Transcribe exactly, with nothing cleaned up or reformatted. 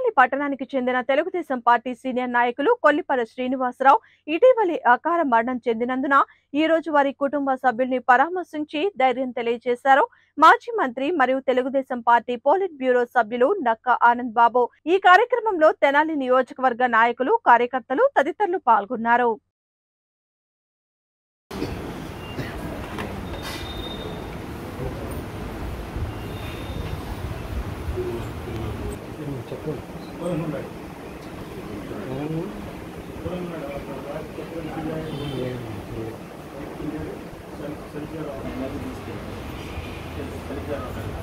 తెనాలి పట్టణానికి చెందిన Telugu Desam party senior నాయకులు కొల్లిపర శ్రీనివాసరావు ఇటీవలి అకాల మరణం చెందినందున ఈ రోజు వారి కుటుంబ సభ్యుల్ని పరామర్శించి ధైర్యం తెలియజేశారు. మాజీ మంత్రి మరియు తెలుగుదేశం పార్టీ పోలిట్ బ్యూరో సభ్యులు నక్క ఆనంద్ బాబు. ఈ కార్యక్రమంలో తెనాలి నియోజకవర్గ నాయకులు, కార్యకర్తలు తదితరులు పాల్గొన్నారు. చెప్పు